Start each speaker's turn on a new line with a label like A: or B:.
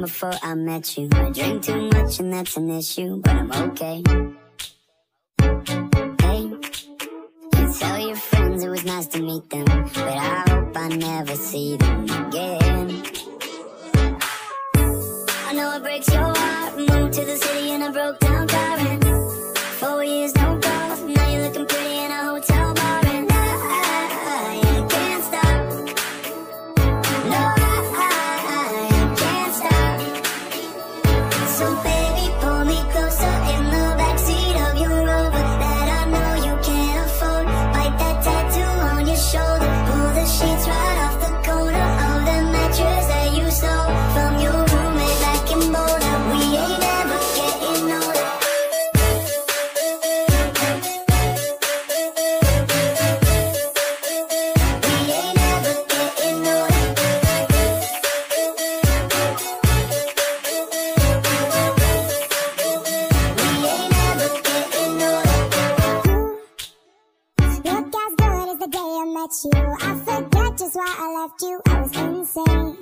A: before I met you. I drink too much and that's an issue, but I'm okay. Hey, you tell your friends it was nice to meet them, but I hope I never see them again. I know it breaks your heart. Moved to the city in a broke down car, and 4 years no calls. Now you're looking pretty in a hotel bar, and I can't stop. No, I can't stop. So baby, pull me closer in the backseat of your Rover that I know you can't afford. Bite that tattoo on your shoulder. Pull the sheets right off the corner of the mattress that you stole from your roommate back in Boulder. We ain't ever getting older. We ain't ever getting older. We ain't ever getting older.
B: Look as good as the day I met you. I forget just why I left you. I was insane.